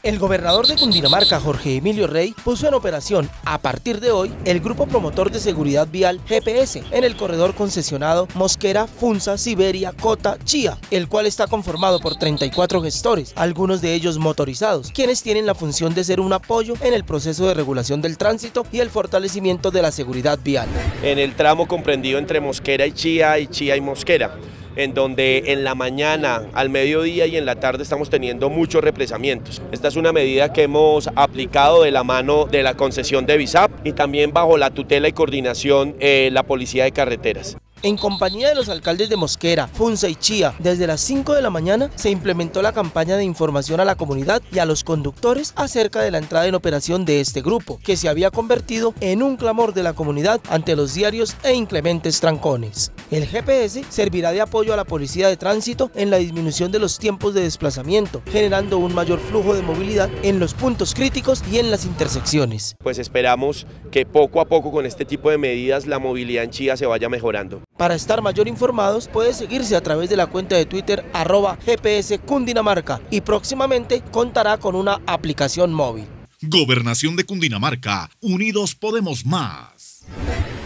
El gobernador de Cundinamarca, Jorge Emilio Rey, puso en operación, a partir de hoy, el Grupo Promotor de Seguridad Vial GPS en el corredor concesionado Mosquera, Funza, Siberia, Cota, Chía, el cual está conformado por 34 gestores, algunos de ellos motorizados, quienes tienen la función de ser un apoyo en el proceso de regulación del tránsito y el fortalecimiento de la seguridad vial. En el tramo comprendido entre Mosquera y Chía y Mosquera, en donde en la mañana, al mediodía y en la tarde estamos teniendo muchos represamientos. Esta es una medida que hemos aplicado de la mano de la concesión de Visap y también bajo la tutela y coordinación la Policía de Carreteras. En compañía de los alcaldes de Mosquera, Funza y Chía, desde las 5 de la mañana se implementó la campaña de información a la comunidad y a los conductores acerca de la entrada en operación de este grupo, que se había convertido en un clamor de la comunidad ante los diarios e inclementes trancones. El GPS servirá de apoyo a la policía de tránsito en la disminución de los tiempos de desplazamiento, generando un mayor flujo de movilidad en los puntos críticos y en las intersecciones. Pues esperamos que poco a poco con este tipo de medidas la movilidad en Chía se vaya mejorando. Para estar mayor informados, puede seguirse a través de la cuenta de Twitter @GPS Cundinamarca y próximamente contará con una aplicación móvil. Gobernación de Cundinamarca, unidos podemos más.